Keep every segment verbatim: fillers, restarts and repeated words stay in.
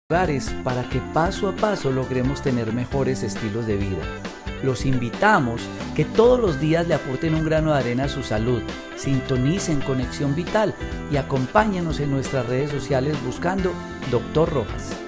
Lugares para que paso a paso logremos tener mejores estilos de vida. Los invitamos que todos los días le aporten un grano de arena a su salud, sintonicen Conexión Vital y acompáñenos en nuestras redes sociales buscando Doctor Rojas.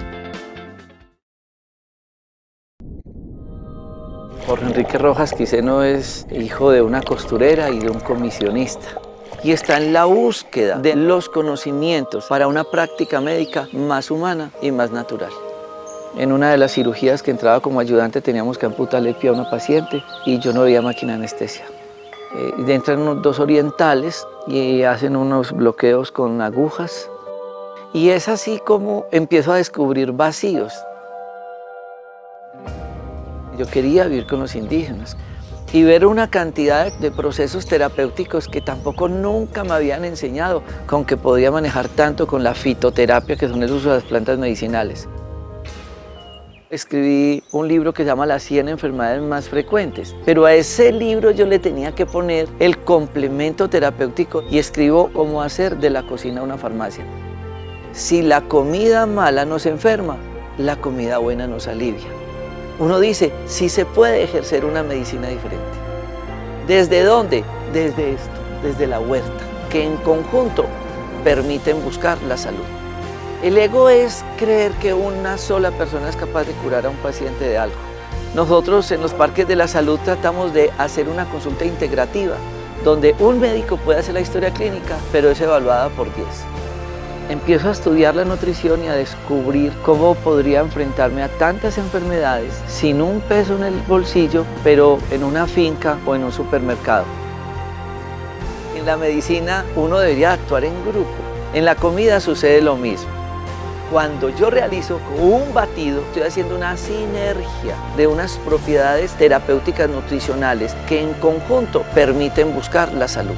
Jorge Enrique Rojas Quiseno es hijo de una costurera y de un comisionista. Y está en la búsqueda de los conocimientos para una práctica médica más humana y más natural. En una de las cirugías que entraba como ayudante teníamos que amputarle el pie a una paciente y yo no veía máquina de anestesia. Eh, entran unos dos orientales y hacen unos bloqueos con agujas. Y es así como empiezo a descubrir vacíos. Yo quería vivir con los indígenas y ver una cantidad de procesos terapéuticos que tampoco nunca me habían enseñado, con que podía manejar tanto con la fitoterapia, que son el uso de las plantas medicinales. Escribí un libro que se llama Las cien enfermedades más frecuentes, pero a ese libro yo le tenía que poner el complemento terapéutico y escribo cómo hacer de la cocina una farmacia. Si la comida mala nos enferma, la comida buena nos alivia. Uno dice, sí se puede ejercer una medicina diferente. ¿Desde dónde? Desde esto, desde la huerta, que en conjunto permiten buscar la salud. El ego es creer que una sola persona es capaz de curar a un paciente de algo. Nosotros en los parques de la salud tratamos de hacer una consulta integrativa, donde un médico puede hacer la historia clínica, pero es evaluada por diez. Empiezo a estudiar la nutrición y a descubrir cómo podría enfrentarme a tantas enfermedades sin un peso en el bolsillo, pero en una finca o en un supermercado. En la medicina uno debería actuar en grupo. En la comida sucede lo mismo. Cuando yo realizo un batido, estoy haciendo una sinergia de unas propiedades terapéuticas nutricionales que en conjunto permiten buscar la salud.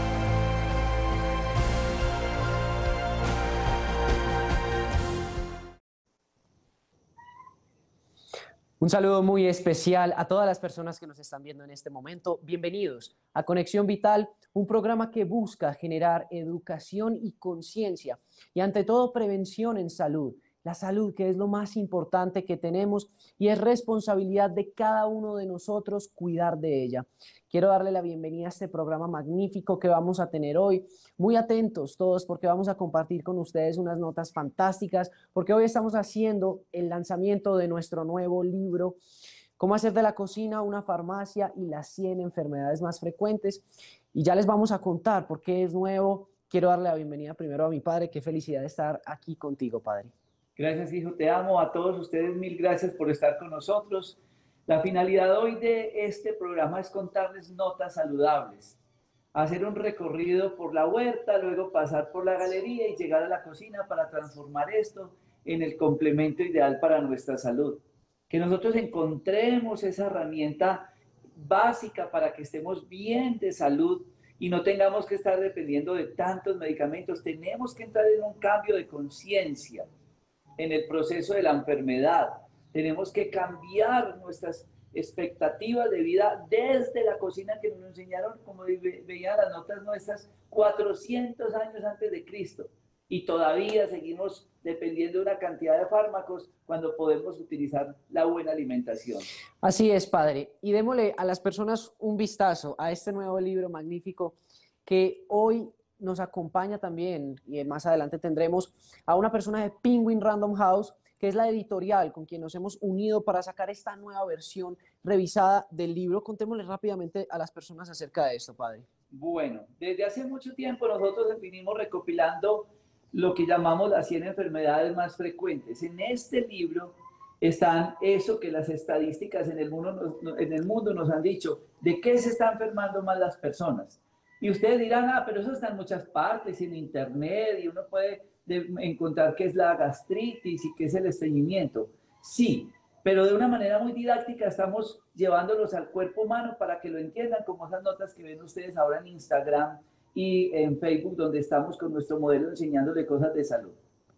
Un saludo muy especial a todas las personas que nos están viendo en este momento. Bienvenidos a Conexión Vital, un programa que busca generar educación y conciencia y ante todo prevención en salud. La salud, que es lo más importante que tenemos y es responsabilidad de cada uno de nosotros cuidar de ella. Quiero darle la bienvenida a este programa magnífico que vamos a tener hoy. Muy atentos todos porque vamos a compartir con ustedes unas notas fantásticas, porque hoy estamos haciendo el lanzamiento de nuestro nuevo libro, Cómo hacer de la cocina una farmacia y las cien enfermedades más frecuentes. Y ya les vamos a contar por qué es nuevo. Quiero darle la bienvenida primero a mi padre. Qué felicidad de estar aquí contigo, padre. Gracias, hijo, te amo. A todos ustedes, mil gracias por estar con nosotros. La finalidad hoy de este programa es contarles notas saludables, hacer un recorrido por la huerta, luego pasar por la galería y llegar a la cocina para transformar esto en el complemento ideal para nuestra salud. Que nosotros encontremos esa herramienta básica para que estemos bien de salud y no tengamos que estar dependiendo de tantos medicamentos. Tenemos que entrar en un cambio de conciencia en el proceso de la enfermedad. Tenemos que cambiar nuestras expectativas de vida desde la cocina que nos enseñaron, como veían las notas nuestras, cuatrocientos años antes de Cristo. Y todavía seguimos dependiendo de una cantidad de fármacos cuando podemos utilizar la buena alimentación. Así es, padre. Y démosle a las personas un vistazo a este nuevo libro magnífico que hoy nos acompaña también, y más adelante tendremos a una persona de Penguin Random House, que es la editorial con quien nos hemos unido para sacar esta nueva versión revisada del libro. Contémosle rápidamente a las personas acerca de esto, padre. Bueno, desde hace mucho tiempo nosotros venimos recopilando lo que llamamos las cien enfermedades más frecuentes. En este libro están eso que las estadísticas en el mundo nos, en el mundo nos han dicho, de qué se están enfermando más las personas. Y ustedes dirán, ah, pero eso está en muchas partes, en internet, y uno puede de, encontrar qué es la gastritis y qué es el estreñimiento. Sí, pero de una manera muy didáctica estamos llevándolos al cuerpo humano para que lo entiendan, como esas notas que ven ustedes ahora en Instagram y en Facebook, donde estamos con nuestro modelo enseñándole cosas de salud.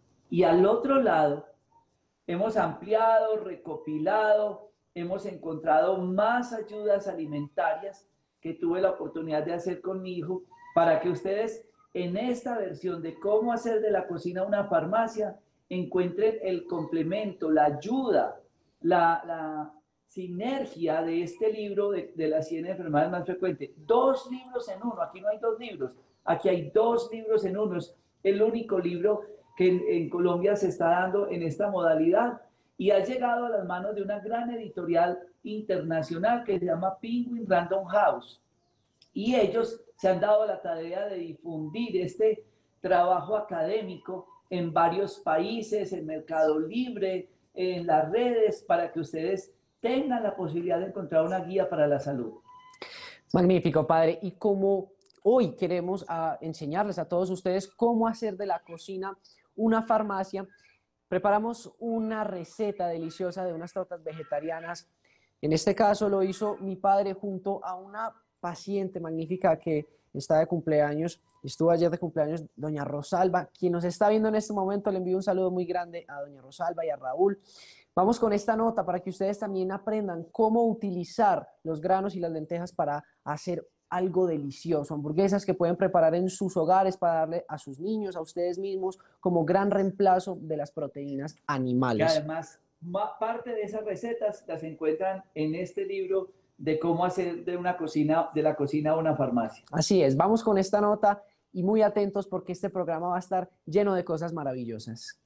Y al otro lado, hemos ampliado, recopilado, hemos encontrado más ayudas alimentarias que tuve la oportunidad de hacer con mi hijo, para que ustedes en esta versión de cómo hacer de la cocina una farmacia encuentren el complemento, la ayuda, la, la sinergia de este libro de, de las cien enfermedades más frecuentes. Dos libros en uno, aquí no hay dos libros, aquí hay dos libros en uno. Es el único libro que en, en Colombia se está dando en esta modalidad y ha llegado a las manos de una gran editorial internacional que se llama Penguin Random House. Y ellos se han dado la tarea de difundir este trabajo académico en varios países, en Mercado Libre, en las redes, para que ustedes tengan la posibilidad de encontrar una guía para la salud. Magnífico, padre. Y como hoy queremos a, enseñarles a todos ustedes cómo hacer de la cocina una farmacia, preparamos una receta deliciosa de unas tortas vegetarianas. En este caso lo hizo mi padre junto a una paciente magnífica que está de cumpleaños, estuvo ayer de cumpleaños, doña Rosalba. Quien nos está viendo en este momento, le envío un saludo muy grande a doña Rosalba y a Raúl. Vamos con esta nota para que ustedes también aprendan cómo utilizar los granos y las lentejas para hacer algo delicioso, hamburguesas que pueden preparar en sus hogares para darle a sus niños, a ustedes mismos, como gran reemplazo de las proteínas animales. Y además, parte de esas recetas las encuentran en este libro de cómo hacer de una cocina, de la cocina una farmacia. Así es, vamos con esta nota y muy atentos porque este programa va a estar lleno de cosas maravillosas.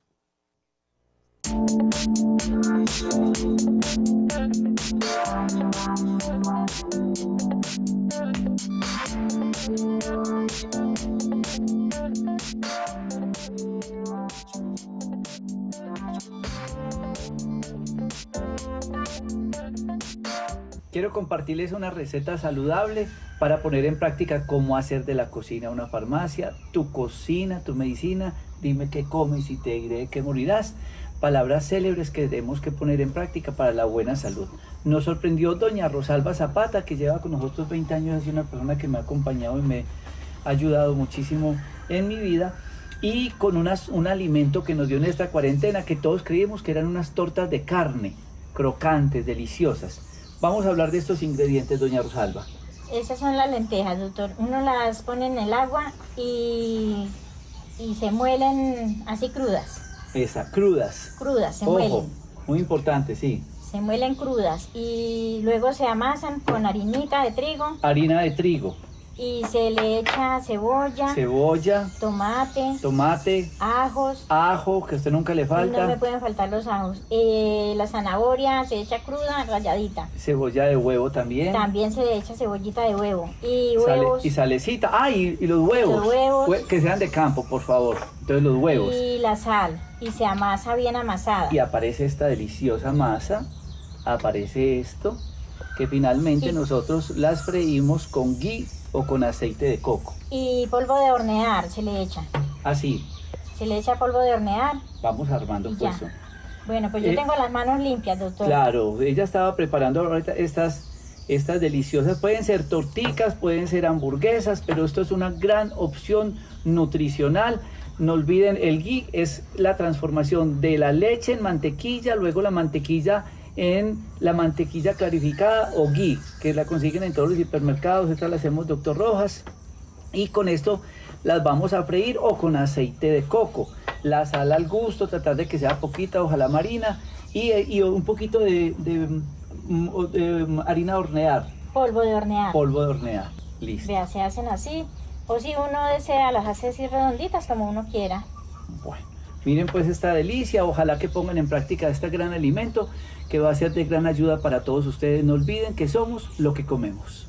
Quiero compartirles una receta saludable para poner en práctica cómo hacer de la cocina una farmacia. Tu cocina, tu medicina, dime qué comes y te diré que morirás. Palabras célebres que tenemos que poner en práctica para la buena salud. Nos sorprendió doña Rosalba Zapata, que lleva con nosotros veinte años, es una persona que me ha acompañado y me ha ayudado muchísimo en mi vida, y con unas, un alimento que nos dio en esta cuarentena, que todos creímos que eran unas tortas de carne, crocantes, deliciosas. Vamos a hablar de estos ingredientes, doña Rosalba. Esas son las lentejas, doctor. Uno las pone en el agua y, y se muelen así crudas. Esa, crudas. Crudas, se Ojo, muelen. muy importante, sí. Se muelen crudas y luego se amasan con harinita de trigo. Harina de trigo. Y se le echa cebolla, Cebolla, tomate, tomate, ajos. ajo, que a usted nunca le Y no falta. me pueden faltar los ajos. Eh, la zanahoria se echa cruda, ralladita. Cebolla de huevo también. También se le echa cebollita de huevo. Y Sale- huevos. y salecita. Ah, y, y los huevos. Los huevos. Hue- Que sean de campo, por favor. Entonces los huevos. Y la sal. Y se amasa bien amasada. Y aparece esta deliciosa masa. Aparece esto. Que finalmente Y- nosotros las freímos con ghee o con aceite de coco. Y polvo de hornear se le echa. Así. Se le echa polvo de hornear. Vamos armando Y pues. ya. Bueno, pues yo Eh, tengo las manos limpias, doctor. Claro, ella estaba preparando ahorita estas, estas deliciosas. Pueden ser torticas, pueden ser hamburguesas, pero esto es una gran opción nutricional. No olviden, el ghee es la transformación de la leche en mantequilla, luego la mantequilla en la mantequilla clarificada o ghee, que la consiguen en todos los hipermercados. Esta la hacemos doctor Rojas, y con esto las vamos a freír o con aceite de coco. La sal al gusto, tratar de que sea poquita, ojalá marina, y, y un poquito de, de, mm, de harina de hornear, Polvo de hornear. polvo de hornear. Listo. Vea, se hacen así. O si uno desea, las hace así redonditas como uno quiera. Bueno, miren pues esta delicia, ojalá que pongan en práctica este gran alimento que va a ser de gran ayuda para todos ustedes. No olviden que somos lo que comemos.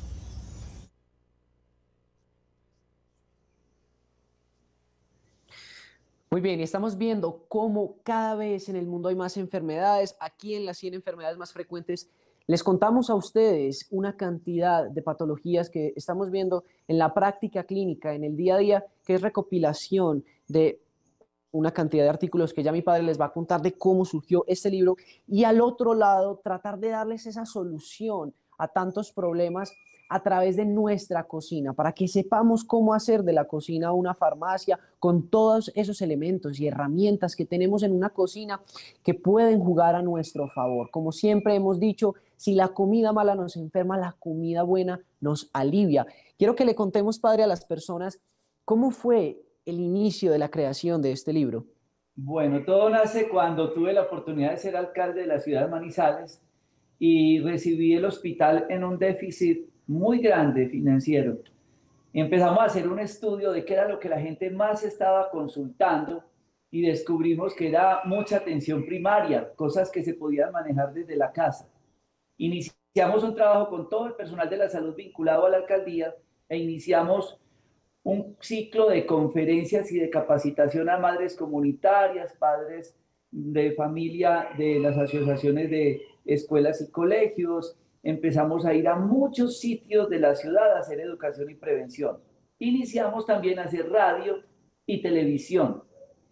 Muy bien, y estamos viendo cómo cada vez en el mundo hay más enfermedades. Aquí en las cien enfermedades más frecuentes les contamos a ustedes una cantidad de patologías que estamos viendo en la práctica clínica, en el día a día, que es recopilación de una cantidad de artículos que ya mi padre les va a contar de cómo surgió este libro, y al otro lado tratar de darles esa solución a tantos problemas a través de nuestra cocina, para que sepamos cómo hacer de la cocina una farmacia con todos esos elementos y herramientas que tenemos en una cocina que pueden jugar a nuestro favor. Como siempre hemos dicho, si la comida mala nos enferma, la comida buena nos alivia. Quiero que le contemos, padre, a las personas cómo fue el inicio de la creación de este libro. Bueno, todo nace cuando tuve la oportunidad de ser alcalde de la ciudad de Manizales y recibí el hospital en un déficit muy grande financiero. Empezamos a hacer un estudio de qué era lo que la gente más estaba consultando y descubrimos que era mucha atención primaria, cosas que se podían manejar desde la casa. Iniciamos un trabajo con todo el personal de la salud vinculado a la alcaldía e iniciamos un ciclo de conferencias y de capacitación a madres comunitarias, padres de familia de las asociaciones de escuelas y colegios. Empezamos a ir a muchos sitios de la ciudad a hacer educación y prevención. Iniciamos también a hacer radio y televisión.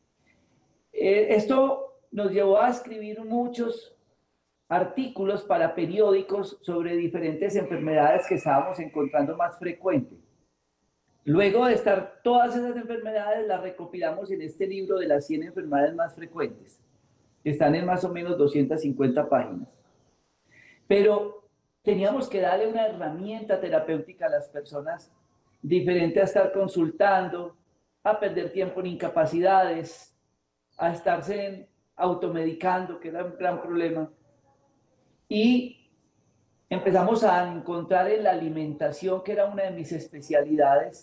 Eh, esto nos llevó a escribir muchos artículos para periódicos sobre diferentes enfermedades que estábamos encontrando más frecuentes. Luego de estar todas esas enfermedades, las recopilamos en este libro de las cien enfermedades más frecuentes, que están en más o menos doscientas cincuenta páginas. Pero teníamos que darle una herramienta terapéutica a las personas diferente a estar consultando, a perder tiempo en incapacidades, a estarse automedicando, que era un gran problema. Y empezamos a encontrar en la alimentación, que era una de mis especialidades,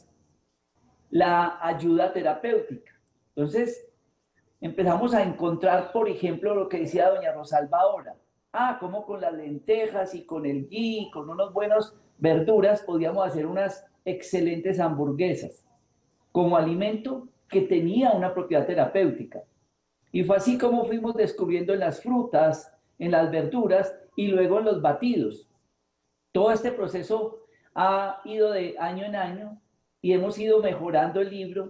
la ayuda terapéutica. Entonces, empezamos a encontrar, por ejemplo, lo que decía doña Rosalba ahora. Ah, como con las lentejas y con el ghee, con unos buenos verduras, podíamos hacer unas excelentes hamburguesas como alimento que tenía una propiedad terapéutica. Y fue así como fuimos descubriendo en las frutas, en las verduras y luego en los batidos. Todo este proceso ha ido de año en año y hemos ido mejorando el libro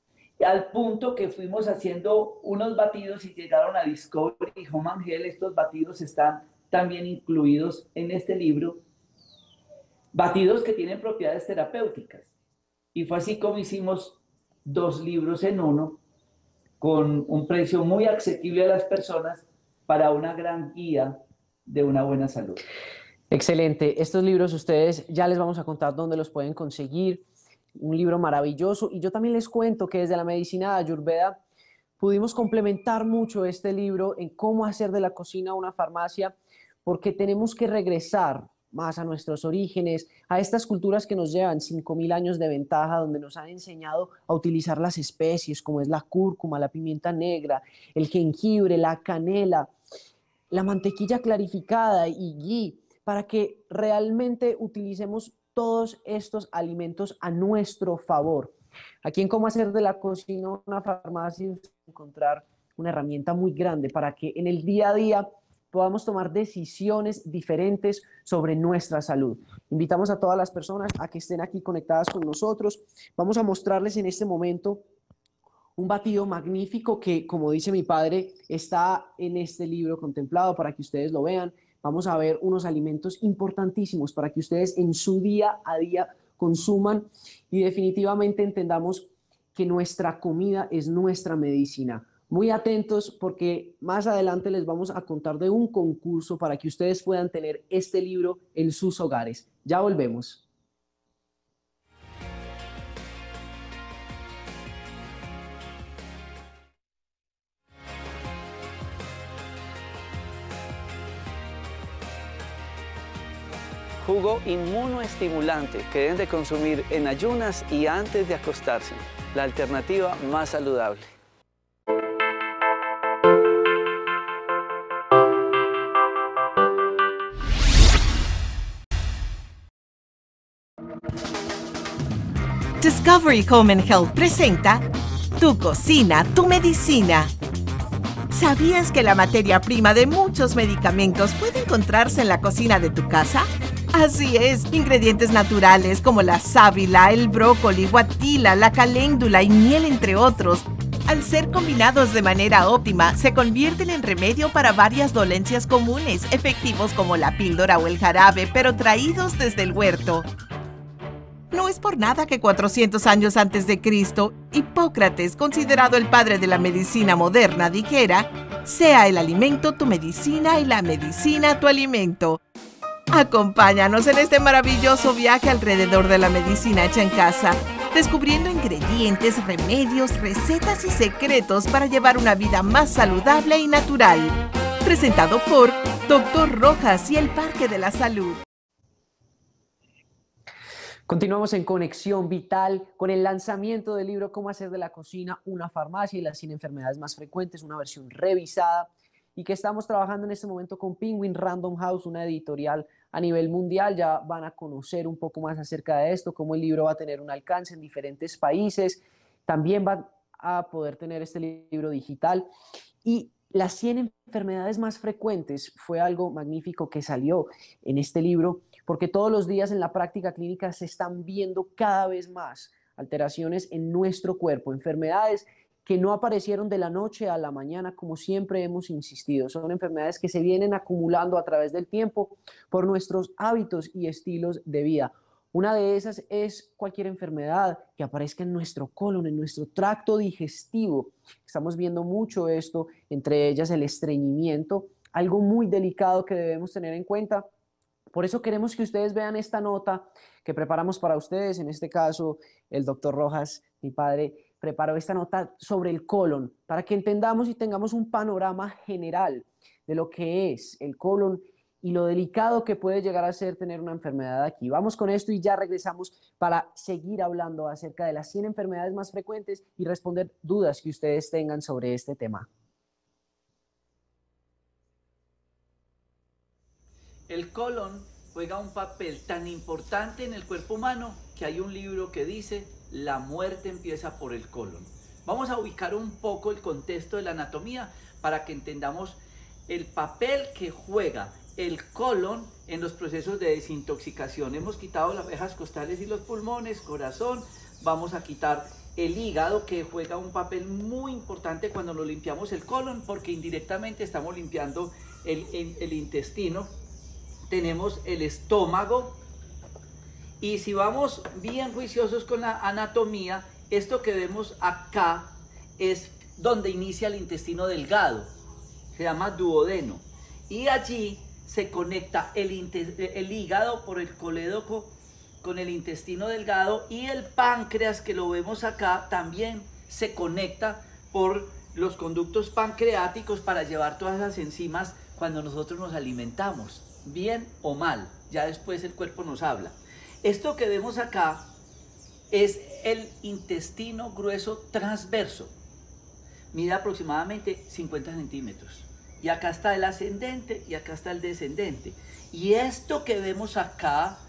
al punto que fuimos haciendo unos batidos y llegaron a Discovery Home and Health. Estos batidos están también incluidos en este libro. Batidos que tienen propiedades terapéuticas. Y fue así como hicimos dos libros en uno con un precio muy asequible a las personas para una gran guía de una buena salud. Excelente. Estos libros ustedes ya les vamos a contar dónde los pueden conseguir. Un libro maravilloso. Y yo también les cuento que desde la medicina de Ayurveda pudimos complementar mucho este libro en cómo hacer de la cocina una farmacia, porque tenemos que regresar más a nuestros orígenes, a estas culturas que nos llevan cinco mil años de ventaja, donde nos han enseñado a utilizar las especies como es la cúrcuma, la pimienta negra, el jengibre, la canela, la mantequilla clarificada y ghee, para que realmente utilicemos todos estos alimentos a nuestro favor. Aquí en Cómo hacer de la cocina una farmacia encontrar una herramienta muy grande para que en el día a día podamos tomar decisiones diferentes sobre nuestra salud. Invitamos a todas las personas a que estén aquí conectadas con nosotros. Vamos a mostrarles en este momento un batido magnífico que, como dice mi padre, está en este libro contemplado para que ustedes lo vean. Vamos a ver unos alimentos importantísimos para que ustedes en su día a día consuman y definitivamente entendamos que nuestra comida es nuestra medicina. Muy atentos porque más adelante les vamos a contar de un concurso para que ustedes puedan tener este libro en sus hogares. Ya volvemos. Jugo inmunoestimulante que deben de consumir en ayunas y antes de acostarse. La alternativa más saludable. Discovery Home and Health presenta Tu cocina, tu medicina. ¿Sabías que la materia prima de muchos medicamentos puede encontrarse en la cocina de tu casa? Así es, ingredientes naturales como la sábila, el brócoli, guatila, la caléndula y miel, entre otros, al ser combinados de manera óptima, se convierten en remedio para varias dolencias comunes, efectivos como la píldora o el jarabe, pero traídos desde el huerto. No es por nada que cuatrocientos años antes de Cristo, Hipócrates, considerado el padre de la medicina moderna, dijera: sea el alimento tu medicina y la medicina tu alimento. Acompáñanos en este maravilloso viaje alrededor de la medicina hecha en casa. descubriendo ingredientes, remedios, recetas y secretos para llevar una vida más saludable y natural. Presentado por Doctor Rojas y el Parque de la Salud. Continuamos en Conexión Vital con el lanzamiento del libro Cómo hacer de la cocina una farmacia y las cien enfermedades más frecuentes, una versión revisada, y que estamos trabajando en este momento con Penguin Random House, una editorial a nivel mundial. Ya van a conocer un poco más acerca de esto, cómo el libro va a tener un alcance en diferentes países. También van a poder tener este libro digital. Y las cien enfermedades más frecuentes fue algo magnífico que salió en este libro, porque todos los días en la práctica clínica se están viendo cada vez más alteraciones en nuestro cuerpo, enfermedades que no aparecieron de la noche a la mañana, como siempre hemos insistido. Son enfermedades que se vienen acumulando a través del tiempo por nuestros hábitos y estilos de vida. Una de esas es cualquier enfermedad que aparezca en nuestro colon, en nuestro tracto digestivo. Estamos viendo mucho esto, entre ellas el estreñimiento, algo muy delicado que debemos tener en cuenta. Por eso queremos que ustedes vean esta nota que preparamos para ustedes. En este caso, el doctor Rojas, mi padre, preparó esta nota sobre el colon para que entendamos y tengamos un panorama general de lo que es el colon y lo delicado que puede llegar a ser tener una enfermedad aquí. Vamos con esto y ya regresamos para seguir hablando acerca de las cien enfermedades más frecuentes y responder dudas que ustedes tengan sobre este tema. El colon juega un papel tan importante en el cuerpo humano que hay un libro que dice: la muerte empieza por el colon. Vamos a ubicar un poco el contexto de la anatomía para que entendamos el papel que juega el colon en los procesos de desintoxicación. Hemos quitado las vejas costales y los pulmones, corazón. Vamos a quitar el hígado, que juega un papel muy importante cuando nos limpiamos el colon, porque indirectamente estamos limpiando el, el, el intestino. Tenemos el estómago, y si vamos bien juiciosos con la anatomía, esto que vemos acá es donde inicia el intestino delgado, se llama duodeno, y allí se conecta el, el hígado por el colédoco con el intestino delgado, y el páncreas, que lo vemos acá, también se conecta por los conductos pancreáticos para llevar todas las enzimas cuando nosotros nos alimentamos, bien o mal. Ya después el cuerpo nos habla. Esto que vemos acá es el intestino grueso transverso, mide aproximadamente cincuenta centímetros, y acá está el ascendente y acá está el descendente, y esto que vemos acá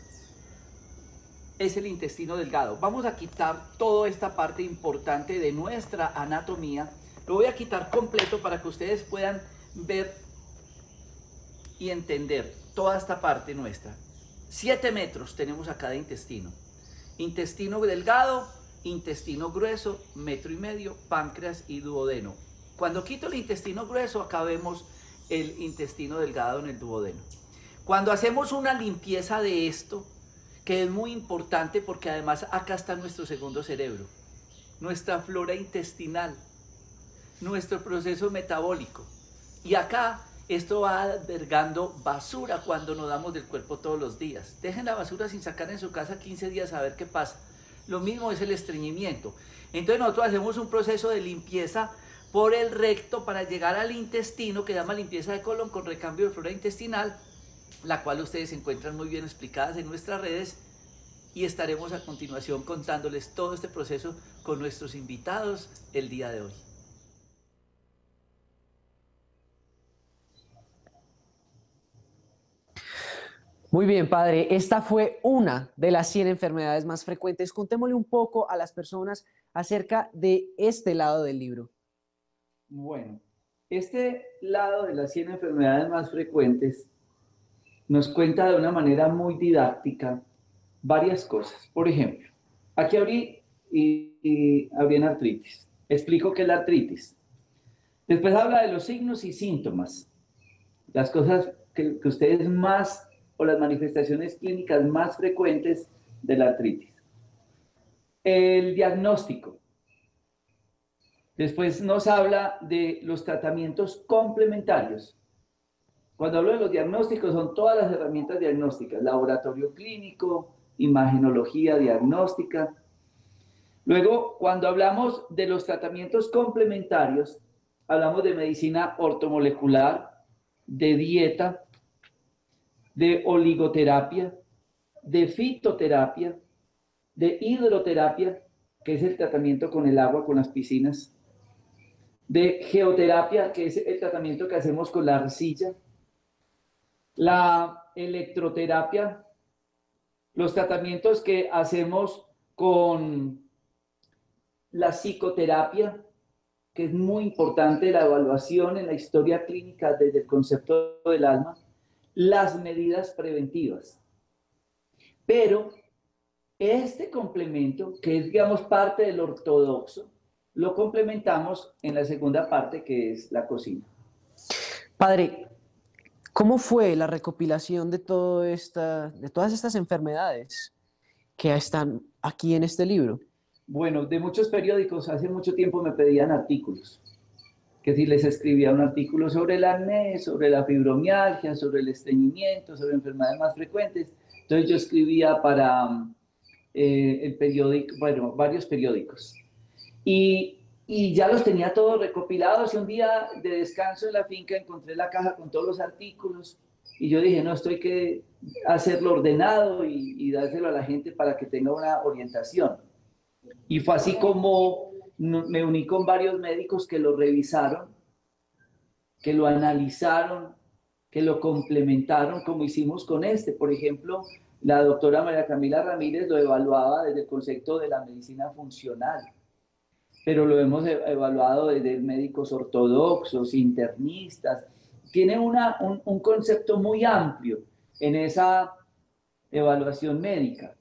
es el intestino delgado. Vamos a quitar toda esta parte importante de nuestra anatomía, lo voy a quitar completo para que ustedes puedan ver y entender toda esta parte nuestra. Siete metros tenemos a cada intestino. Intestino delgado, intestino grueso, metro y medio, páncreas y duodeno. Cuando quito el intestino grueso, acá vemos el intestino delgado en el duodeno. Cuando hacemos una limpieza de esto, que es muy importante porque además acá está nuestro segundo cerebro, nuestra flora intestinal, nuestro proceso metabólico. Y acá esto va albergando basura cuando nos damos del cuerpo todos los días. Dejen la basura sin sacar en su casa quince días a ver qué pasa. Lo mismo es el estreñimiento. Entonces nosotros hacemos un proceso de limpieza por el recto para llegar al intestino, que se llama limpieza de colon con recambio de flora intestinal, la cual ustedes encuentran muy bien explicadas en nuestras redes, y estaremos a continuación contándoles todo este proceso con nuestros invitados el día de hoy. Muy bien, padre. Esta fue una de las cien enfermedades más frecuentes. Contémosle un poco a las personas acerca de este lado del libro. Bueno, este lado de las cien enfermedades más frecuentes nos cuenta de una manera muy didáctica varias cosas. Por ejemplo, aquí abrí y, y abrí en artritis. Explico qué es la artritis. Después habla de los signos y síntomas, las cosas que, que ustedes más, o las manifestaciones clínicas más frecuentes de la artritis. El diagnóstico. Después nos habla de los tratamientos complementarios. Cuando hablo de los diagnósticos, son todas las herramientas diagnósticas: laboratorio clínico, imagenología diagnóstica. Luego, cuando hablamos de los tratamientos complementarios, hablamos de medicina ortomolecular, de dieta, de oligoterapia, de fitoterapia, de hidroterapia, que es el tratamiento con el agua, con las piscinas, de geoterapia, que es el tratamiento que hacemos con la arcilla, la electroterapia, los tratamientos que hacemos con la psicoterapia, que es muy importante la evaluación en la historia clínica desde el concepto del alma, las medidas preventivas. Pero este complemento, que es, digamos, parte del ortodoxo, lo complementamos en la segunda parte, que es la cocina. Padre, ¿cómo fue la recopilación de, todo esta, de todas estas enfermedades que están aquí en este libro? Bueno, de muchos periódicos, hace mucho tiempo me pedían artículos, que si les escribía un artículo sobre el acné, sobre la fibromialgia, sobre el estreñimiento, sobre enfermedades más frecuentes, entonces yo escribía para eh, el periódico, bueno, varios periódicos. Y, y ya los tenía todos recopilados, y un día de descanso en la finca encontré la caja con todos los artículos, y yo dije, no, esto hay que hacerlo ordenado y, y dárselo a la gente para que tenga una orientación. Y fue así como me uní con varios médicos que lo revisaron, que lo analizaron, que lo complementaron, como hicimos con este. Por ejemplo, la doctora María Camila Ramírez lo evaluaba desde el concepto de la medicina funcional, pero lo hemos evaluado desde médicos ortodoxos, internistas. Tiene una, un, un concepto muy amplio en esa evaluación médica.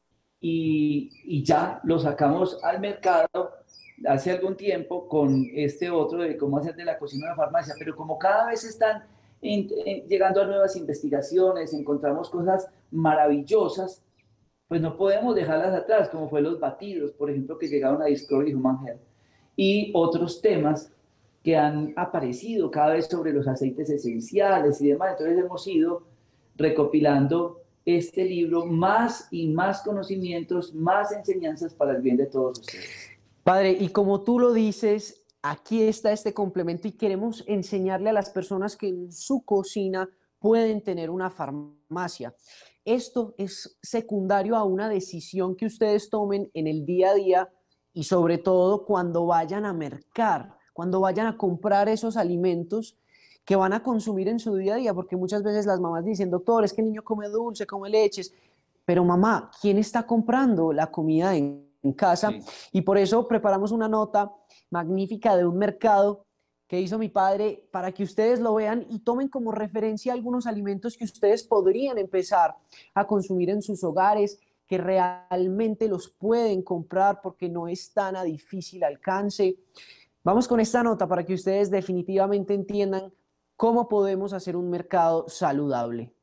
Y, y ya lo sacamos al mercado hace algún tiempo con este otro de cómo hacer de la cocina una farmacia, pero como cada vez están en, en, llegando a nuevas investigaciones, encontramos cosas maravillosas, pues no podemos dejarlas atrás, como fue los batidos, por ejemplo, que llegaron a Discovery Human Health, y otros temas que han aparecido cada vez sobre los aceites esenciales y demás. Entonces hemos ido recopilando este libro, más y más conocimientos, más enseñanzas para el bien de todos ustedes. Padre, y como tú lo dices, aquí está este complemento y queremos enseñarle a las personas que en su cocina pueden tener una farmacia. Esto es secundario a una decisión que ustedes tomen en el día a día y sobre todo cuando vayan a mercar, cuando vayan a comprar esos alimentos que van a consumir en su día a día, porque muchas veces las mamás dicen, doctor, es que el niño come dulce, come leches, pero mamá, ¿quién está comprando la comida en, en casa? Sí. Y por eso preparamos una nota magnífica de un mercado que hizo mi padre para que ustedes lo vean y tomen como referencia algunos alimentos que ustedes podrían empezar a consumir en sus hogares, que realmente los pueden comprar porque no es tan a difícil alcance. Vamos con esta nota para que ustedes definitivamente entiendan cómo podemos hacer un mercado saludable.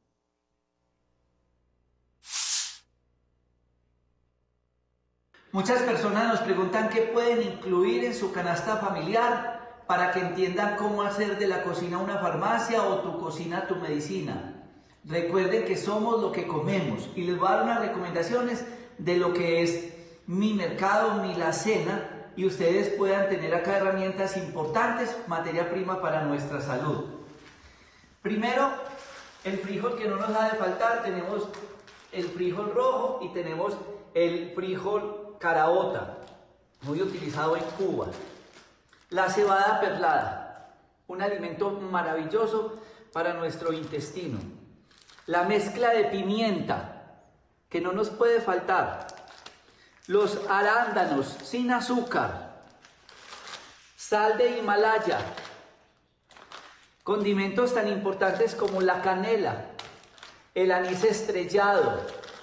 Muchas personas nos preguntan qué pueden incluir en su canasta familiar para que entiendan cómo hacer de la cocina una farmacia o tu cocina tu medicina. Recuerden que somos lo que comemos y les voy a dar unas recomendaciones de lo que es mi mercado, mi la cena, y ustedes puedan tener acá herramientas importantes, materia prima para nuestra salud. Primero, el frijol que no nos ha de faltar, tenemos el frijol rojo y tenemos el frijol caraota, muy utilizado en Cuba. La cebada perlada, un alimento maravilloso para nuestro intestino. La mezcla de pimienta, que no nos puede faltar. Los arándanos sin azúcar. Sal de Himalaya. Condimentos tan importantes como la canela, el anís estrellado.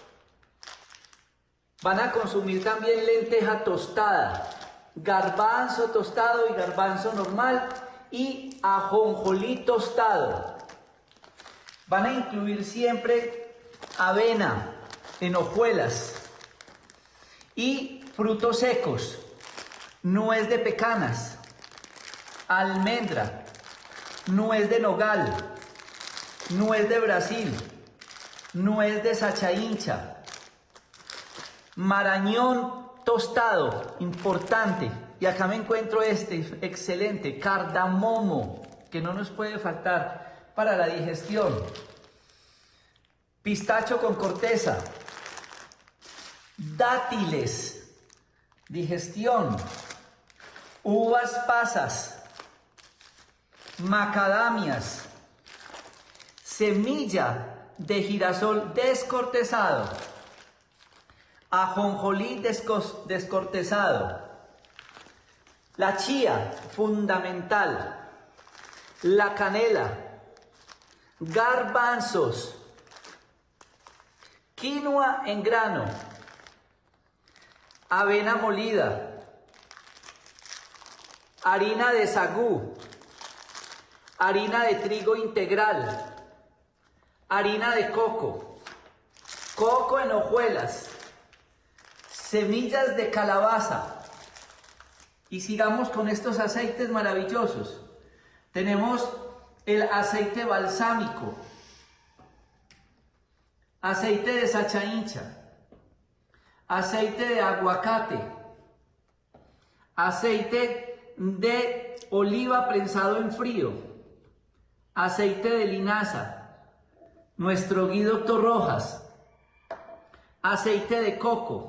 Van a consumir también lenteja tostada, garbanzo tostado y garbanzo normal y ajonjolí tostado. Van a incluir siempre avena en hojuelas y frutos secos, nuez de pecanas, almendra, nuez de nogal, nuez de Brasil, nuez de sachaincha, marañón tostado, importante. Y acá me encuentro este, excelente, cardamomo, que no nos puede faltar para la digestión. Pistacho con corteza. Dátiles, digestión. Uvas pasas. Macadamias. Semilla de girasol descortezado. Ajonjolí descortezado. La chía, fundamental. La canela. Garbanzos. Quinoa en grano. Avena molida. Harina de sagú. Harina de trigo integral. Harina de coco. Coco en hojuelas. Semillas de calabaza. Y sigamos con estos aceites maravillosos. Tenemos el aceite balsámico, aceite de sachaincha, aceite de aguacate, aceite de oliva prensado en frío, aceite de linaza, nuestro Guí Doctor Rojas, aceite de coco,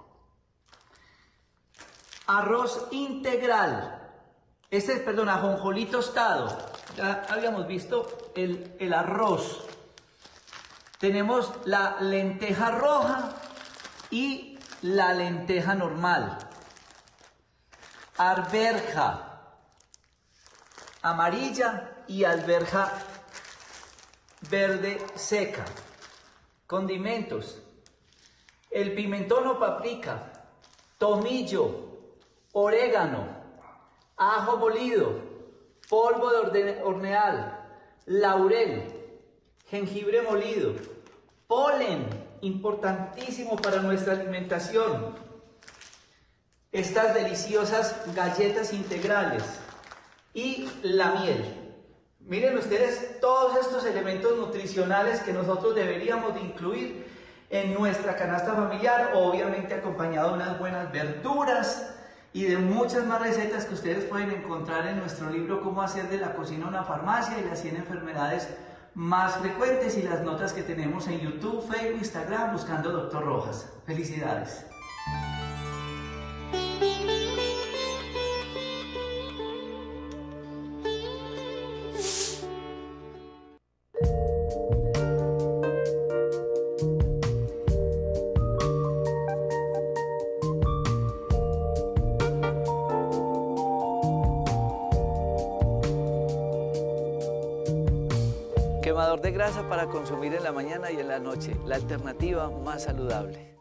arroz integral, este es, perdón, ajonjolí tostado, ya habíamos visto el, el arroz, tenemos la lenteja roja y la lenteja normal, arveja amarilla y alberja verde seca, condimentos, el pimentón o paprika, tomillo, orégano, ajo molido, polvo de hornear, laurel, jengibre molido, polen, importantísimo para nuestra alimentación, estas deliciosas galletas integrales y la miel. Miren ustedes todos estos elementos nutricionales que nosotros deberíamos de incluir en nuestra canasta familiar, obviamente acompañado de unas buenas verduras y de muchas más recetas que ustedes pueden encontrar en nuestro libro Cómo hacer de la cocina una farmacia y las cien enfermedades más frecuentes y las notas que tenemos en YouTube, Facebook, Instagram buscando Doctor Rojas. Felicidades. Quemador de grasa para consumir en la mañana y en la noche, la alternativa más saludable.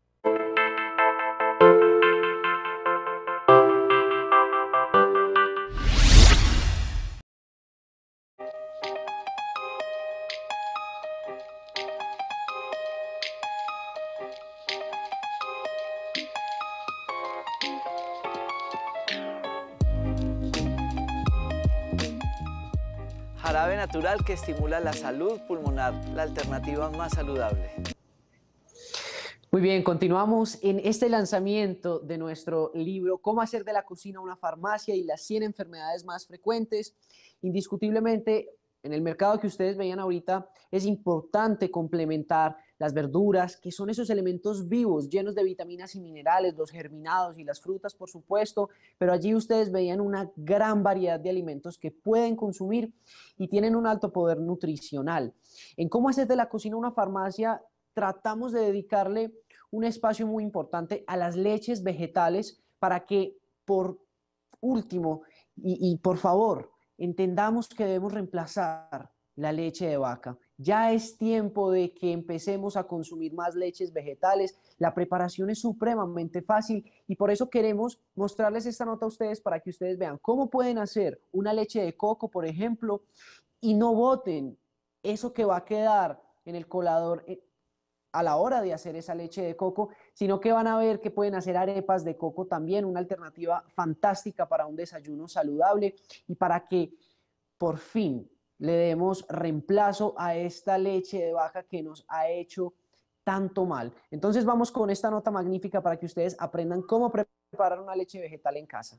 Jarabe natural que estimula la salud pulmonar, la alternativa más saludable. Muy bien, continuamos en este lanzamiento de nuestro libro Cómo hacer de la cocina una farmacia y las cien enfermedades más frecuentes. Indiscutiblemente, en el mercado que ustedes veían ahorita, es importante complementar las verduras, que son esos elementos vivos, llenos de vitaminas y minerales, los germinados y las frutas, por supuesto, pero allí ustedes veían una gran variedad de alimentos que pueden consumir y tienen un alto poder nutricional. En Cómo hacer de la cocina una farmacia, tratamos de dedicarle un espacio muy importante a las leches vegetales para que, por último, y, y por favor, entendamos que debemos reemplazar la leche de vaca. Ya es tiempo de que empecemos a consumir más leches vegetales. La preparación es supremamente fácil y por eso queremos mostrarles esta nota a ustedes para que ustedes vean cómo pueden hacer una leche de coco, por ejemplo, y no boten eso que va a quedar en el colador a la hora de hacer esa leche de coco, sino que van a ver que pueden hacer arepas de coco también, una alternativa fantástica para un desayuno saludable y para que por fin le demos reemplazo a esta leche de vaca que nos ha hecho tanto mal. Entonces vamos con esta nota magnífica para que ustedes aprendan cómo preparar una leche vegetal en casa.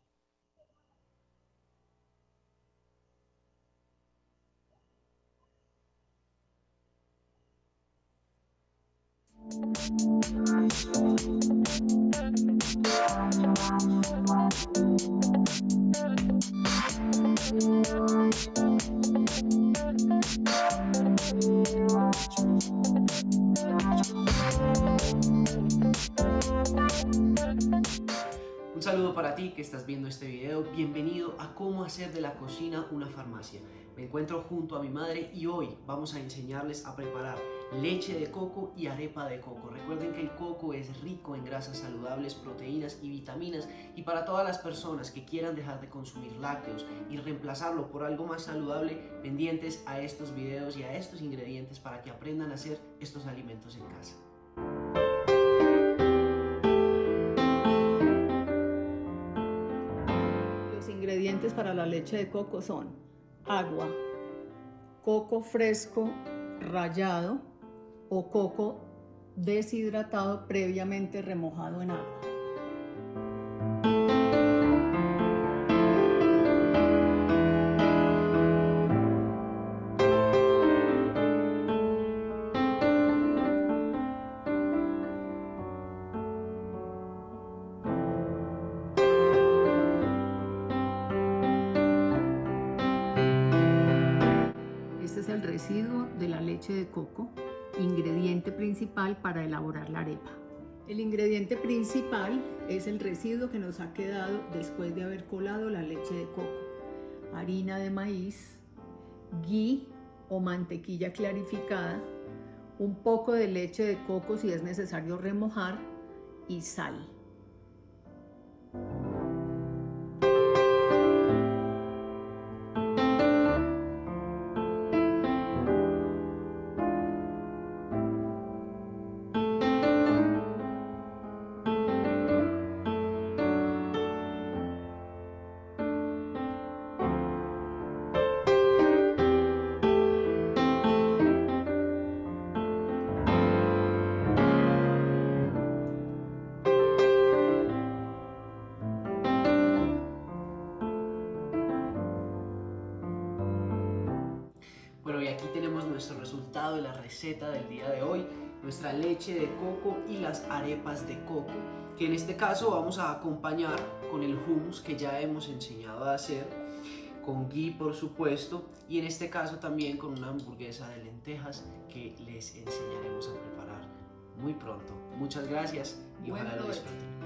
Un saludo para ti que estás viendo este video. Bienvenido a cómo hacer de la cocina una farmacia. Me encuentro junto a mi madre y hoy vamos a enseñarles a preparar leche de coco y arepa de coco. Recuerden que el coco es rico en grasas saludables, proteínas y vitaminas, y para todas las personas que quieran dejar de consumir lácteos y reemplazarlo por algo más saludable, pendientes a estos videos y a estos ingredientes para que aprendan a hacer estos alimentos en casa. Los ingredientes para la leche de coco son agua, coco fresco rallado o coco deshidratado previamente remojado en agua. Este es el residuo de la leche de coco, ingrediente principal para elaborar la arepa. El ingrediente principal es el residuo que nos ha quedado después de haber colado la leche de coco. Harina de maíz, ghee o mantequilla clarificada, un poco de leche de coco si es necesario remojar y sal. Bueno, y aquí tenemos nuestro resultado de la receta del día de hoy, nuestra leche de coco y las arepas de coco, que en este caso vamos a acompañar con el hummus que ya hemos enseñado a hacer, con ghee por supuesto, y en este caso también con una hamburguesa de lentejas que les enseñaremos a preparar muy pronto. Muchas gracias y Buen ojalá lo provecho. disfruten.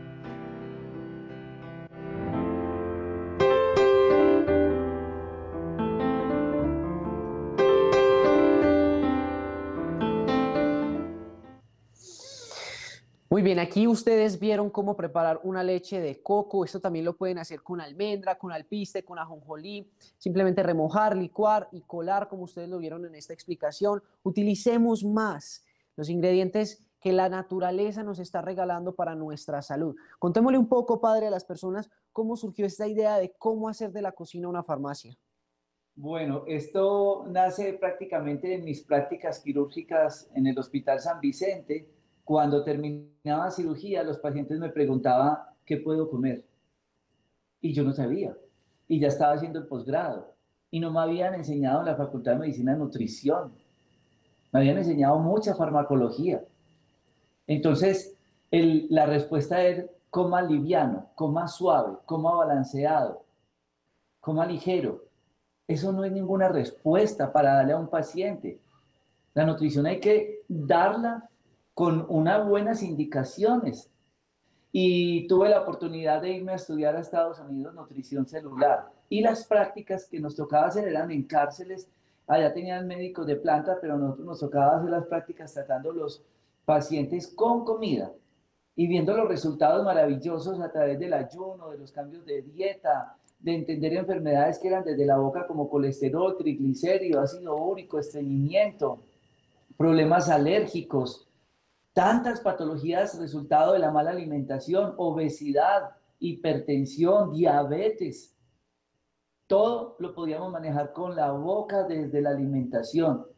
Muy bien, aquí ustedes vieron cómo preparar una leche de coco. Esto también lo pueden hacer con almendra, con alpiste, con ajonjolí. Simplemente remojar, licuar y colar, como ustedes lo vieron en esta explicación. Utilicemos más los ingredientes que la naturaleza nos está regalando para nuestra salud. Contémosle un poco, padre, a las personas cómo surgió esta idea de cómo hacer de la cocina una farmacia. Bueno, esto nace prácticamente en mis prácticas quirúrgicas en el Hospital San Vicente. Cuando terminaba cirugía, los pacientes me preguntaban qué puedo comer. Y yo no sabía. Y ya estaba haciendo el posgrado. Y no me habían enseñado en la Facultad de Medicina nutrición. Me habían enseñado mucha farmacología. Entonces, el, la respuesta era coma liviano, coma suave, coma balanceado, coma ligero. Eso no es ninguna respuesta para darle a un paciente. La nutrición hay que darla con unas buenas indicaciones. Y tuve la oportunidad de irme a estudiar a Estados Unidos nutrición celular. Y las prácticas que nos tocaba hacer eran en cárceles. Allá tenían médicos de planta, pero a nosotros nos tocaba hacer las prácticas tratando los pacientes con comida y viendo los resultados maravillosos a través del ayuno, de los cambios de dieta, de entender enfermedades que eran desde la boca como colesterol, triglicéridos, ácido úrico, estreñimiento, problemas alérgicos, tantas patologías resultado de la mala alimentación, obesidad, hipertensión, diabetes. Todo lo podíamos manejar con la boca desde la alimentación.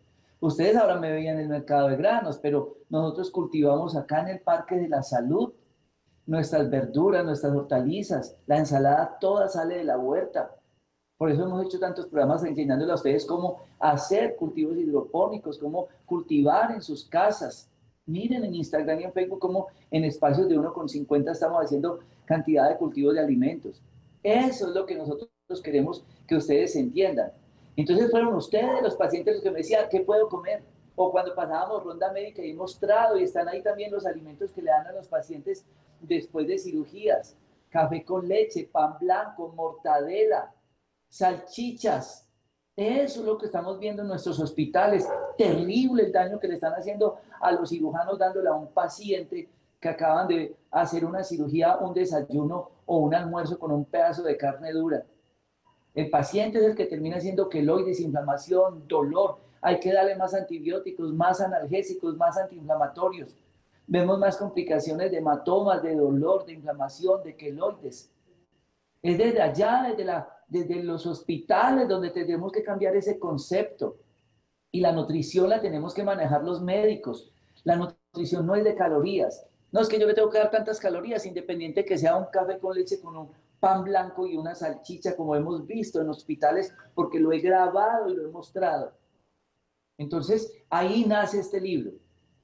Ustedes ahora me veían en el mercado de granos, pero nosotros cultivamos acá en el Parque de la Salud nuestras verduras, nuestras hortalizas, la ensalada toda sale de la huerta. Por eso hemos hecho tantos programas enseñándole a ustedes cómo hacer cultivos hidropónicos, cómo cultivar en sus casas. Miren en Instagram y en Facebook cómo en espacios de uno con cincuenta estamos haciendo cantidad de cultivos de alimentos. Eso es lo que nosotros queremos que ustedes entiendan. Entonces fueron ustedes los pacientes los que me decían, ¿qué puedo comer? O cuando pasábamos ronda médica y he mostrado, y están ahí también los alimentos que le dan a los pacientes después de cirugías. Café con leche, pan blanco, mortadela, salchichas. Eso es lo que estamos viendo en nuestros hospitales. Terrible el daño que le están haciendo a los cirujanos dándole a un paciente que acaban de hacer una cirugía, un desayuno o un almuerzo con un pedazo de carne dura. El paciente es el que termina siendo queloides, inflamación, dolor. Hay que darle más antibióticos, más analgésicos, más antiinflamatorios. Vemos más complicaciones de hematomas, de dolor, de inflamación, de queloides. Es desde allá, desde, la, desde los hospitales, donde tenemos que cambiar ese concepto. Y la nutrición la tenemos que manejar los médicos. La nutrición no es de calorías. No es que yo le tengo que dar tantas calorías, independiente que sea un café con leche con un pan blanco y una salchicha, como hemos visto en hospitales, porque lo he grabado y lo he mostrado. Entonces, ahí nace este libro.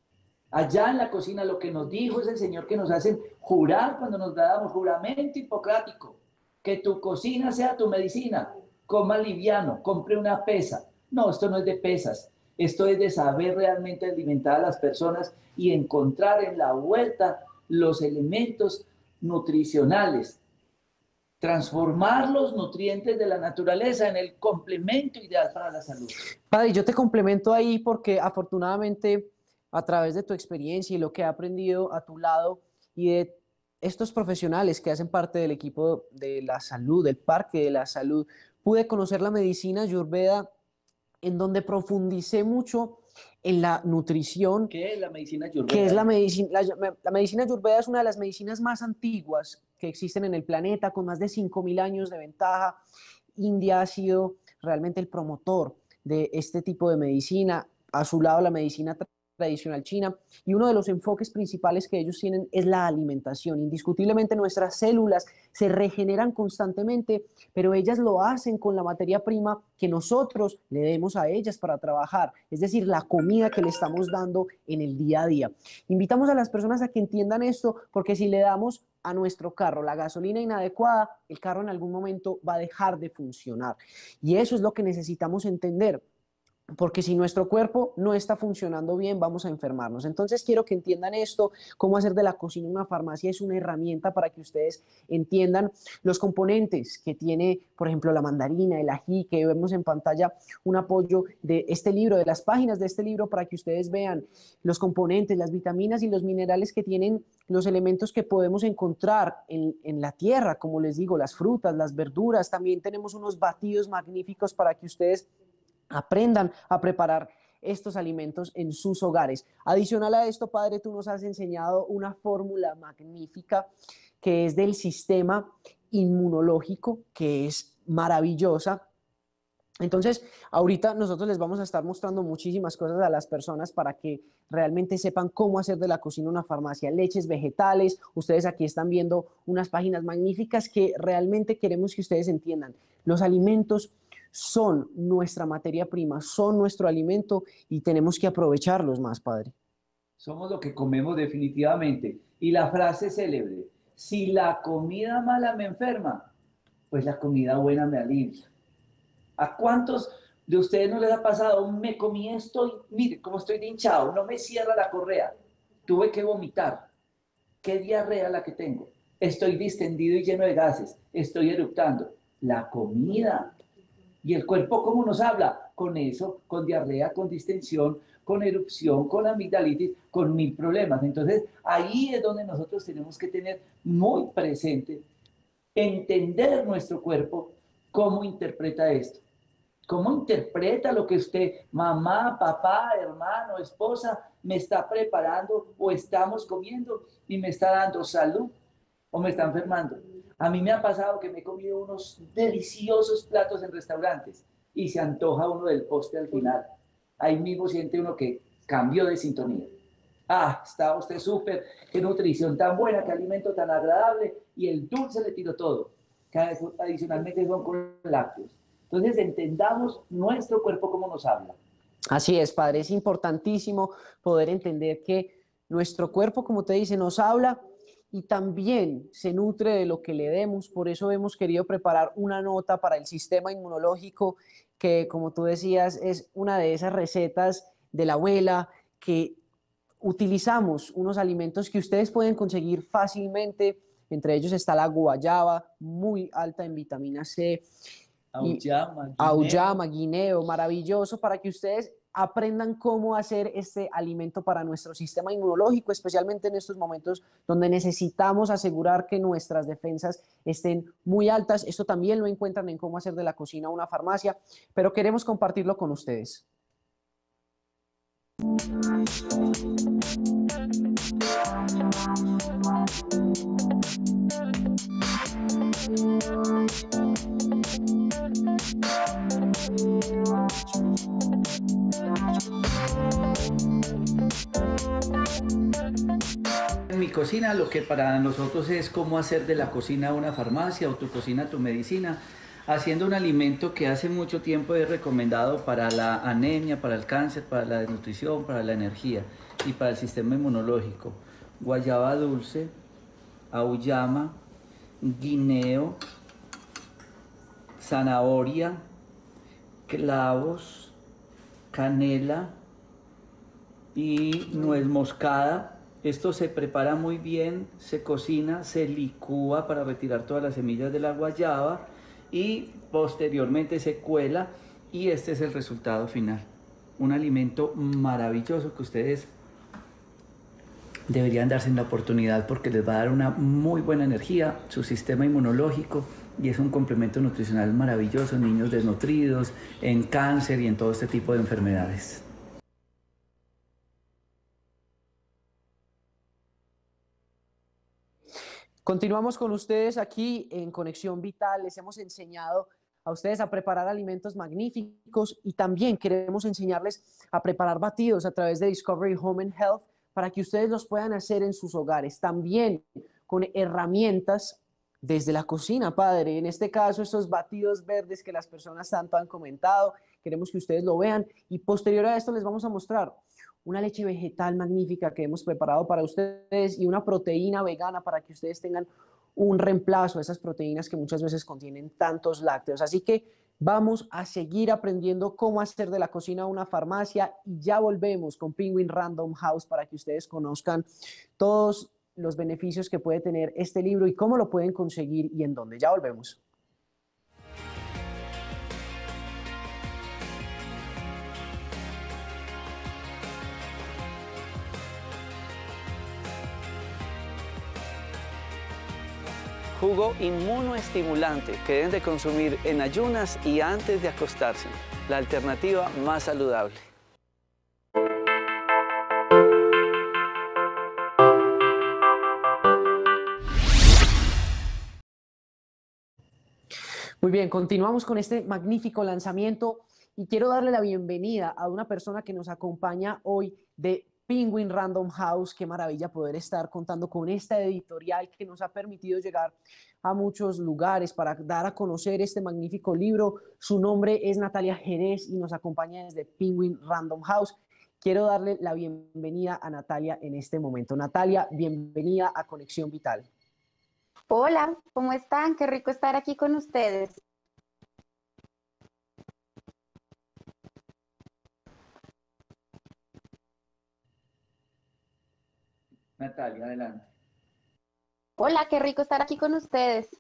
Allá en la cocina lo que nos dijo es el Señor que nos hacen jurar cuando nos damos juramento hipocrático, que tu cocina sea tu medicina, coma liviano, compre una pesa. No, esto no es de pesas, esto es de saber realmente alimentar a las personas y encontrar en la huerta los elementos nutricionales, transformar los nutrientes de la naturaleza en el complemento ideal para la salud. Padre, yo te complemento ahí porque afortunadamente a través de tu experiencia y lo que he aprendido a tu lado y de estos profesionales que hacen parte del equipo de la salud, del Parque de la Salud, pude conocer la medicina Ayurveda, en donde profundicé mucho en la nutrición. ¿Qué es la medicina Ayurveda? ¿Qué es la medicina? La, la medicina Ayurveda es una de las medicinas más antiguas que existen en el planeta, con más de cinco mil años de ventaja. India ha sido realmente el promotor de este tipo de medicina. A su lado la medicina tradicional china, y uno de los enfoques principales que ellos tienen es la alimentación. Indiscutiblemente nuestras células se regeneran constantemente, pero ellas lo hacen con la materia prima que nosotros le demos a ellas para trabajar, es decir, la comida que le estamos dando en el día a día. Invitamos a las personas a que entiendan esto, porque si le damos a nuestro carro la gasolina inadecuada, el carro en algún momento va a dejar de funcionar, y eso es lo que necesitamos entender. Porque si nuestro cuerpo no está funcionando bien, vamos a enfermarnos. Entonces quiero que entiendan esto, cómo hacer de la cocina una farmacia es una herramienta para que ustedes entiendan los componentes que tiene, por ejemplo, la mandarina, el ají, que vemos en pantalla un apoyo de este libro, de las páginas de este libro, para que ustedes vean los componentes, las vitaminas y los minerales que tienen los elementos que podemos encontrar en, en la tierra, como les digo, las frutas, las verduras. También tenemos unos batidos magníficos para que ustedes aprendan a preparar estos alimentos en sus hogares. Adicional a esto, Padre, tú nos has enseñado una fórmula magnífica que es del sistema inmunológico, que es maravillosa. Entonces, ahorita nosotros les vamos a estar mostrando muchísimas cosas a las personas para que realmente sepan cómo hacer de la cocina una farmacia. Leches vegetales, ustedes aquí están viendo unas páginas magníficas que realmente queremos que ustedes entiendan. Los alimentos son nuestra materia prima, son nuestro alimento y tenemos que aprovecharlos más, Padre. Somos lo que comemos definitivamente. Y la frase célebre, si la comida mala me enferma, pues la comida buena me alivia. ¿A cuántos de ustedes no les ha pasado? Me comí esto y mire cómo estoy de hinchado, no me cierra la correa, tuve que vomitar. ¿Qué diarrea la que tengo? Estoy distendido y lleno de gases, estoy eructando. La comida. ¿Y el cuerpo cómo nos habla? Con eso, con diarrea, con distensión, con erupción, con amigdalitis, con mil problemas. Entonces, ahí es donde nosotros tenemos que tener muy presente, entender nuestro cuerpo, cómo interpreta esto. ¿Cómo interpreta lo que usted, mamá, papá, hermano, esposa, me está preparando o estamos comiendo y me está dando salud o me está enfermando? A mí me ha pasado que me he comido unos deliciosos platos en restaurantes y se antoja uno del postre al final. ahí mismo siente uno que cambió de sintonía. Ah, está usted súper, qué nutrición tan buena, qué alimento tan agradable, y el dulce le tiró todo. Adicionalmente son con lácteos. Entonces entendamos nuestro cuerpo cómo nos habla. Así es, padre, es importantísimo poder entender que nuestro cuerpo, como te dice, nos habla y también se nutre de lo que le demos. Por eso hemos querido preparar una nota para el sistema inmunológico que, como tú decías, es una de esas recetas de la abuela que utilizamos, unos alimentos que ustedes pueden conseguir fácilmente. Entre ellos está la guayaba, muy alta en vitamina C. Auyama, guineo. Auyama, guineo, maravilloso para que ustedes aprendan cómo hacer este alimento para nuestro sistema inmunológico, especialmente en estos momentos donde necesitamos asegurar que nuestras defensas estén muy altas. Esto también lo encuentran en Cómo hacer de la cocina una farmacia, pero queremos compartirlo con ustedes. En mi cocina, lo que para nosotros es cómo hacer de la cocina una farmacia o tu cocina tu medicina, haciendo un alimento que hace mucho tiempo es recomendado para la anemia, para el cáncer, para la desnutrición, para la energía y para el sistema inmunológico. Guayaba dulce, auyama, guineo, zanahoria, clavos, canela y nuez moscada. Esto se prepara muy bien, se cocina, se licúa para retirar todas las semillas de la guayaba y posteriormente se cuela y este es el resultado final. Un alimento maravilloso que ustedes deberían darse la oportunidad porque les va a dar una muy buena energía, su sistema inmunológico, y es un complemento nutricional maravilloso en niños desnutridos, en cáncer y en todo este tipo de enfermedades. Continuamos con ustedes aquí en Conexión Vital. Les hemos enseñado a ustedes a preparar alimentos magníficos y también queremos enseñarles a preparar batidos a través de Discovery Home and Health para que ustedes los puedan hacer en sus hogares, también con herramientas desde la cocina, padre. En este caso, estos batidos verdes que las personas tanto han comentado, queremos que ustedes lo vean y posterior a esto les vamos a mostrar una leche vegetal magnífica que hemos preparado para ustedes y una proteína vegana para que ustedes tengan un reemplazo a esas proteínas que muchas veces contienen tantos lácteos. Así que vamos a seguir aprendiendo cómo hacer de la cocina una farmacia y ya volvemos con Penguin Random House para que ustedes conozcan todos los beneficios que puede tener este libro y cómo lo pueden conseguir y en dónde. Ya volvemos. Jugo inmunoestimulante que deben de consumir en ayunas y antes de acostarse. La alternativa más saludable. Muy bien, continuamos con este magnífico lanzamiento y quiero darle la bienvenida a una persona que nos acompaña hoy de Penguin Random House. Qué maravilla poder estar contando con esta editorial que nos ha permitido llegar a muchos lugares para dar a conocer este magnífico libro. Su nombre es Natalia Jerez y nos acompaña desde Penguin Random House. Quiero darle la bienvenida a Natalia en este momento. Natalia, bienvenida a Conexión Vital. Hola, ¿cómo están? Qué rico estar aquí con ustedes. Natalia, adelante. Hola, qué rico estar aquí con ustedes.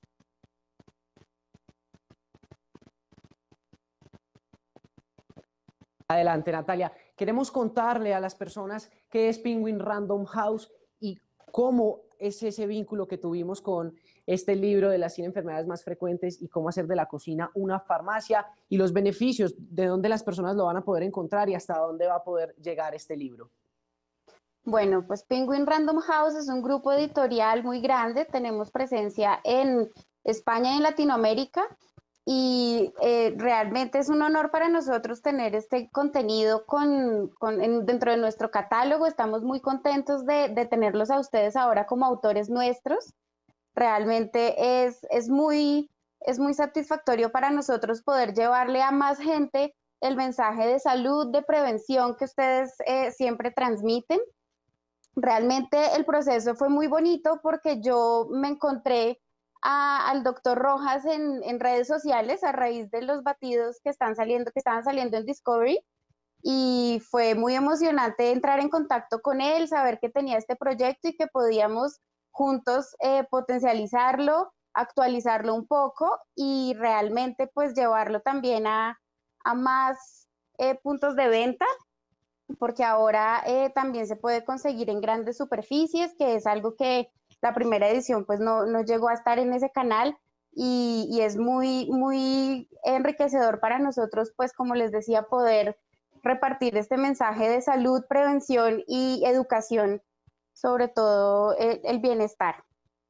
Adelante, Natalia. Queremos contarle a las personas qué es Penguin Random House y cómo es ese vínculo que tuvimos con este libro de las cien enfermedades más frecuentes y cómo hacer de la cocina una farmacia y los beneficios, de dónde las personas lo van a poder encontrar y hasta dónde va a poder llegar este libro. Bueno, pues Penguin Random House es un grupo editorial muy grande. Tenemos presencia en España y en Latinoamérica y eh, realmente es un honor para nosotros tener este contenido con, con, en, dentro de nuestro catálogo. Estamos muy contentos de, de tenerlos a ustedes ahora como autores nuestros. Realmente es, es, muy, es muy satisfactorio para nosotros poder llevarle a más gente el mensaje de salud, de prevención que ustedes eh, siempre transmiten. Realmente el proceso fue muy bonito porque yo me encontré a, al doctor Rojas en, en redes sociales a raíz de los batidos que están saliendo, que estaban saliendo en Discovery, y fue muy emocionante entrar en contacto con él, saber que tenía este proyecto y que podíamos juntos eh, potencializarlo, actualizarlo un poco y realmente pues llevarlo también a, a más eh, puntos de venta, porque ahora eh, también se puede conseguir en grandes superficies, que es algo que la primera edición pues no, no llegó a estar en ese canal, y, y es muy, muy enriquecedor para nosotros, pues como les decía, poder repartir este mensaje de salud, prevención y educación, sobre todo el, el bienestar.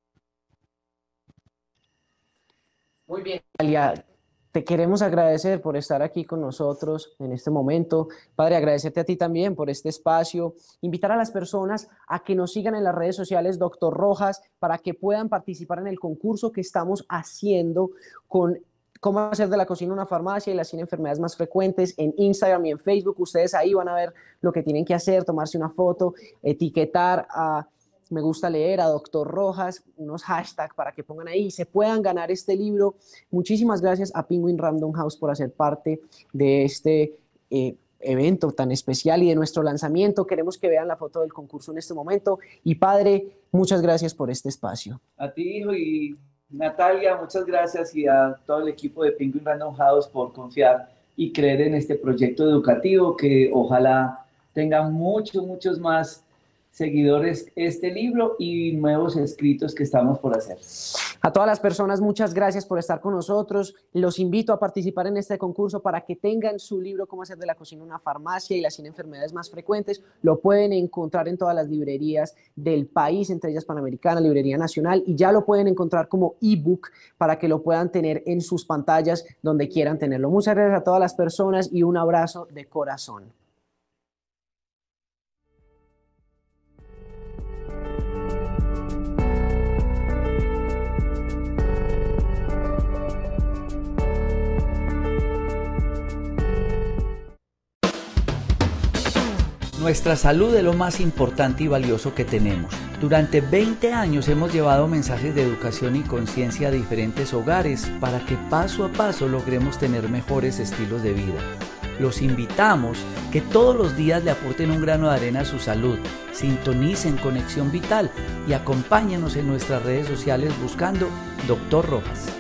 Muy bien, Natalia. Te queremos agradecer por estar aquí con nosotros en este momento. Padre, agradecerte a ti también por este espacio. Invitar a las personas a que nos sigan en las redes sociales Doctor Rojas para que puedan participar en el concurso que estamos haciendo con cómo hacer de la cocina una farmacia y las cien enfermedades más frecuentes en Instagram y en Facebook. Ustedes ahí van a ver lo que tienen que hacer, tomarse una foto, etiquetar a Me Gusta Leer, a Doctor Rojas, unos hashtags para que pongan ahí y se puedan ganar este libro. Muchísimas gracias a Penguin Random House por hacer parte de este eh, evento tan especial y de nuestro lanzamiento. Queremos que vean la foto del concurso en este momento. Y Padre, muchas gracias por este espacio. A ti, hijo, y Natalia, muchas gracias, y a todo el equipo de Penguin Random House por confiar y creer en este proyecto educativo que ojalá tenga muchos, muchos más seguidores este libro y nuevos escritos que estamos por hacer. A todas las personas, muchas gracias por estar con nosotros. Los invito a participar en este concurso para que tengan su libro Cómo hacer de la cocina una farmacia y las cien enfermedades más frecuentes. Lo pueden encontrar en todas las librerías del país, entre ellas Panamericana, Librería Nacional, y ya lo pueden encontrar como ebook para que lo puedan tener en sus pantallas donde quieran tenerlo. Muchas gracias a todas las personas y un abrazo de corazón. Nuestra salud es lo más importante y valioso que tenemos. Durante veinte años hemos llevado mensajes de educación y conciencia a diferentes hogares para que paso a paso logremos tener mejores estilos de vida. Los invitamos que todos los días le aporten un grano de arena a su salud, sintonicen Conexión Vital y acompáñenos en nuestras redes sociales buscando Doctor Rojas.